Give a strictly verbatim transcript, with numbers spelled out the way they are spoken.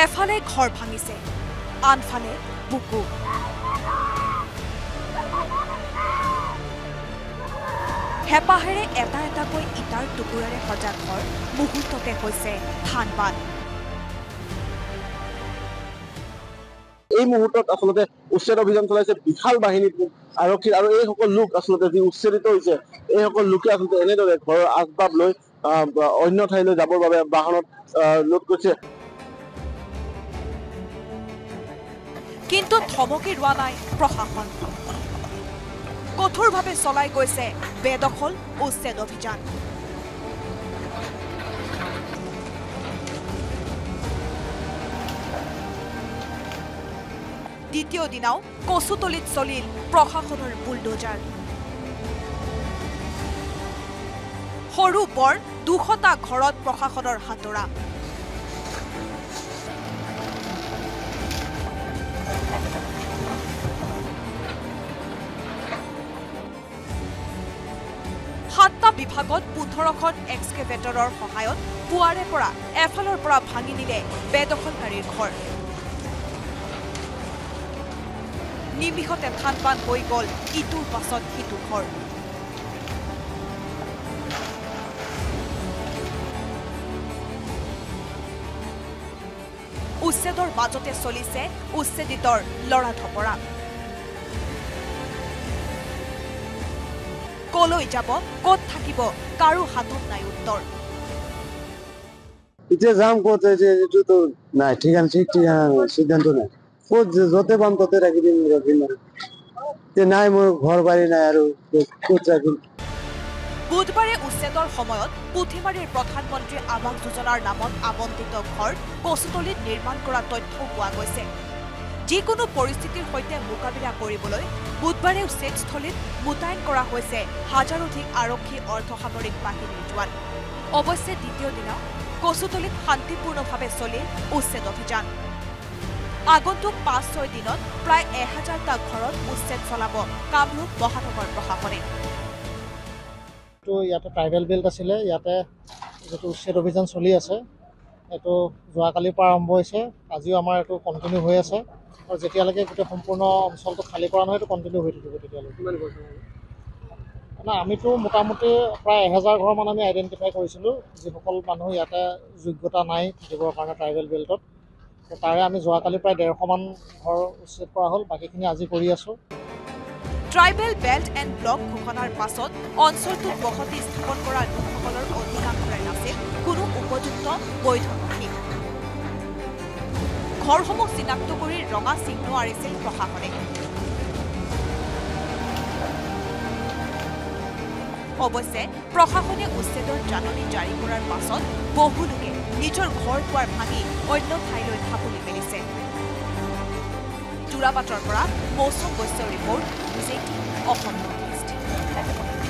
এফালে ঘৰ ভাঙিছে, আনফালে বুকু। হেপাহেৰে এটা এটাকৈ ইটাৰ টুকুৰাৰে সজা ঘৰ মুহূৰ্ততে হৈছে থানবাদ। এই মুহূৰ্তত আচলতে উচ্ছেদ অভিযান চলাইছে বিশাল বাহিনী আৰক্ষীৰ আৰু এইসকল লোক আচলতে যি উচ্ছেদিত হৈছে এইসকল লোকে আচলতে এনেদৰে ঘৰৰ আচবাব লৈ অন্য ঠাইলৈ যাবৰ বাবে বাহনত লোড কৰিছে। কিন্তু থমকি ৰোৱা নাই প্ৰশাসন। কঠোৰভাৱে চলাই গৈছে বেদখল উচ্ছেদ অভিযান। দ্বিতীয় দিনাও কচুতলিত চলিল প্ৰশাসনৰ বুলডোজাৰ। সৰু বৰ দুশটা ঘৰত প্ৰশাসনৰ হাতোৰা। সাতটা বিভাগত পোন্ধৰখন এক্সকেভেটৰৰ সহায়ত পুৱাৰে পৰা এফালৰ পৰা ভাঙি নিলে বেদখলকাৰীৰ ঘৰ। নিমিষতে থানবাদ হৈ গ'ল ইটোৰ পাছত সিটো ঘৰ। উচ্ছেদৰ মাজতে চলিছে উচ্ছেদিতৰ লৰা ধপৰা। কলৈ যাব, ক'ত থাকিব, কাৰো হাতত নাই উত্তৰ। এতিয়া যাম ক'ত, এইটোতো নাই ঠিকানা, ঠিক ঠিকানা সিদ্ধান্ত নাই। ক'ত য'তে পাম ত'তে ৰাখি দিম, ৰাখিম আৰু নাই মোৰ ঘৰ বাৰী নাই আৰু ক'ত ৰাখিম। বুধবাৰে উচ্ছেদৰ সময়ত পুথিমাৰীৰ প্ৰধানমন্ত্ৰী আৱাস যোজনাৰ নামত আবণ্টিত ঘৰ কচুতলিত নিৰ্মাণ কৰা তথ্যও পোৱা গৈছে। যিকোনো পৰিস্থিতিৰ সৈতে মোকাবিলা কৰিবলৈ বুধবাৰে উচ্ছেদস্থলীত মোতায়েন কৰা হৈছে হাজাৰোধিক আৰক্ষী অৰ্ধসামৰিক বাহিনীৰ জোৱান। অৱশ্যে দ্বিতীয় দিনা কচুতলিত শান্তিপূৰ্ণভাৱে চলিল উচ্ছেদ অভিযান। আগন্তুক পাঁচ ছয় দিনত প্ৰায় এহাজাৰটা ঘৰত উচ্ছেদ চলাব কামৰূপ মহানগৰ প্ৰশাসনে। ইয়াতে ট্ৰাইবেল বেল্ট আছিলে, ইয়াতে যিটো উচ্ছেদ অভিযান চলি আছে এইটো যোৱাকালিৰ পৰা আৰম্ভ হৈছে, আজিও আমাৰ এইটো কণ্টিনিউ হৈ আছে আৰু যেতিয়ালৈকে গোটেই সম্পূৰ্ণ অঞ্চলটো খালী কৰা নহয় এইটো কণ্টিনিউ হৈ থাকিব। তেতিয়ালৈকে মানে আমিতো মোটামুটি প্ৰায় এহেজাৰ ঘৰমান আমি আইডেণ্টিফাই কৰিছিলোঁ যিসকল মানুহ ইয়াতে যোগ্যতা নাই থাকিবৰ কাৰণে ট্ৰাইবেল বেল্টত। তাৰে আমি যোৱাকালি প্ৰায় ডেৰশমান ঘৰ উচ্ছেদ কৰা হ'ল, বাকীখিনি আজি কৰি আছোঁ। ট্ৰাইবেল বেল্ট এণ্ড ব্লক ঘোষণাৰ পাছত অঞ্চলটোত বসতি স্থাপন কৰা লোকসকলৰ অধিকাংশৰে নাছিল কোনো উপযুক্ত বৈধ নথি। ঘৰসমূহ চিনাক্ত কৰি ৰঙা চিহ্ন আঁৰিছিল প্ৰশাসনে। অৱশ্যে প্ৰশাসনে উচ্ছেদৰ জাননী জাৰি কৰাৰ পাছত বহু লোকে নিজৰ ঘৰ দুৱাৰ ভাঙি অন্য ঠাইলৈ ঢাপলি মেলিছে। যোৰাবাটৰ পৰা মৌচুম বৈশ্যৰ ৰিপৰ্ট, অসম নৰ্থ ইষ্ট।